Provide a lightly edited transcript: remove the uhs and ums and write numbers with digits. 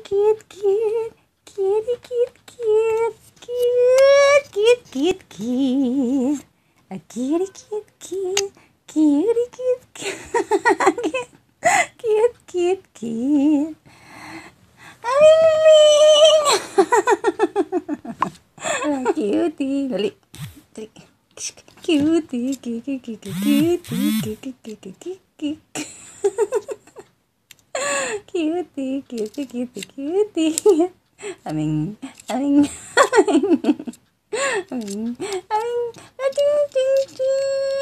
cute, cute, kitty, cute, cute, cute, cute, cute, cute. A kitty, cute, cute, cutie, cute, cute, cute, cute, cute. Aming! Cutie, dali, dali. Cutie, cutie, cutie, cutie, cutie, cutie, cutie. Cutie, cutie, cutie, cutie. Aming, aming, aming, aming, aming, ding, ding, ding.